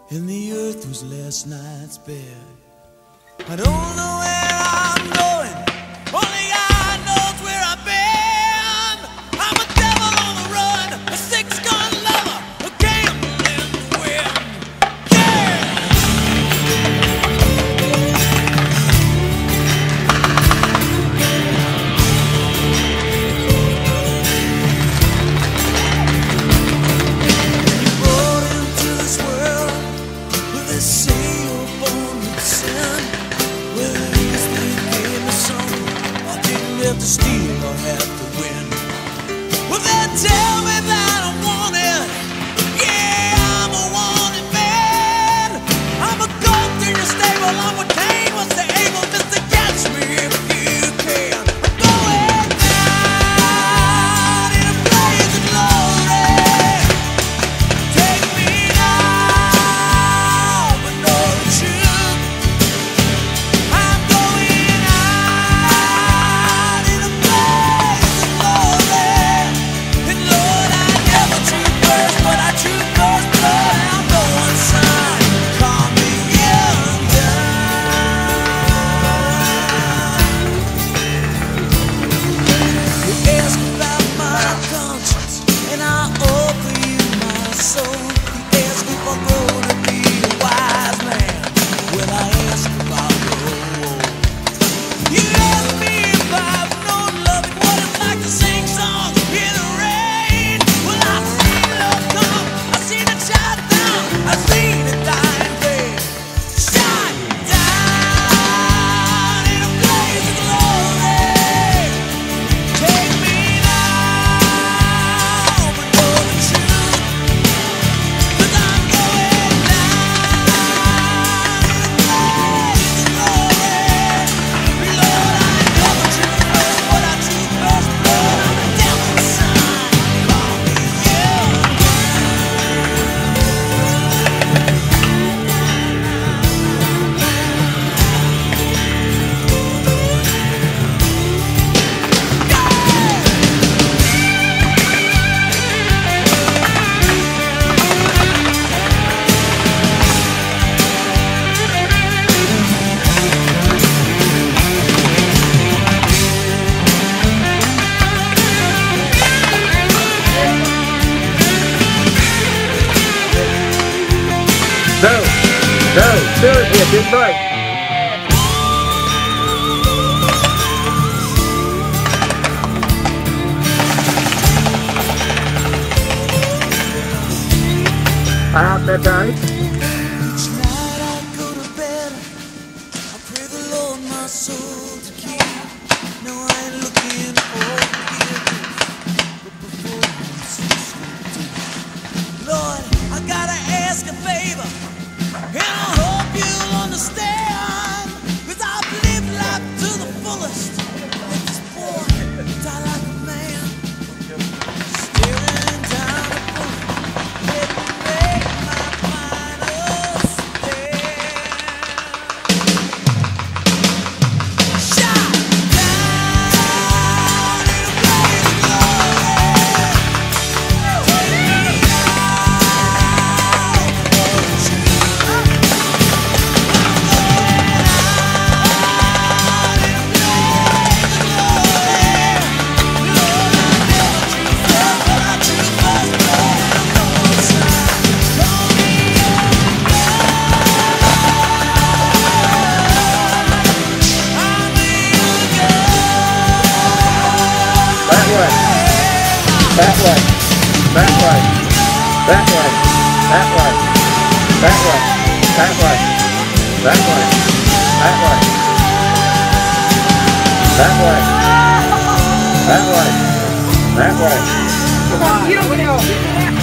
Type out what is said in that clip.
and the earth was last night's bed. I don't know where I'm going, only God knows where I've been. I'm a devil on the run, a six-gun lover, a gambling wind. Yeah! You brought into this world with a say you're born with sin. Well, at least they gave me something. I didn't have to steal or have to win. Well, they tell me that I'm wanted. Yeah, I'm a wanted man. I'm a goat in your stable. I'm what Cain was to Abel. Mr. Catch me if you can. I'm going down in a blaze of glory. Take me now, but know the truth. I'm going out in a blaze of glory. And Lord, I never choose first, but I choose first blood. I'm going son, call me young gun. You ask about my conscience, and I offer you my soul. You ask if I'm going to be a wise man. Well, I ask about your role. You ask me if I've known love and what it's like to sing songs in the rain. Well, I've seen love come, I've seen it shot down, I've seen it die in vain. Shot down in a blaze of glory. Take me now, but know the truth. 'Cause I'm going down in a blaze of glory. Lord, I never choose first, but I choose first blood. I'm a devil's son, call me young No, seriously, it's big break. Out there, Tony. Each night I go to bed, I pray the Lord my soul to keep. No, I ain't looking for forgiveness, but before I'm so deep. Lord, I gotta ask a favor, and I hope you'll understand. 'Cause I've lived life to the fullest. Let this boy die like a man, staring down a bullet. Let me make my final stand. Shot down in a blaze of glory. Take me now, for the truth. I'm going out in a blaze of glory. Lord, I never choose first, but I choose first blood. I'm going son, call me young gun. I'm a young gun. That way. That way. That way. That way. That way. That way. That way. That way. That way. That way. That way. That way. Come on, you don't know.